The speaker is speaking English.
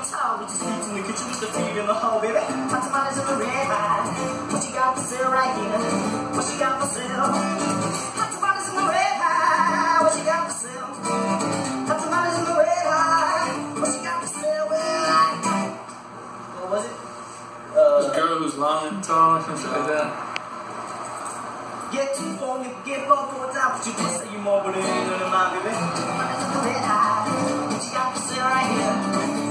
tall, we just need to make it just a feed in the hole, baby. Hot tamales in the red hot. What you got for sale right here? What you got for sale? Hot tamales in the red hot. What you got for sale? Hot tamales in the red hot. What you got for sale? What was it? This girl who's long and tall or something like that. Get 2 for me, get 4 for a time. But you just say you more, but it ain't none of mine, baby. Hot tamales in the red hot. What you got for sale right here?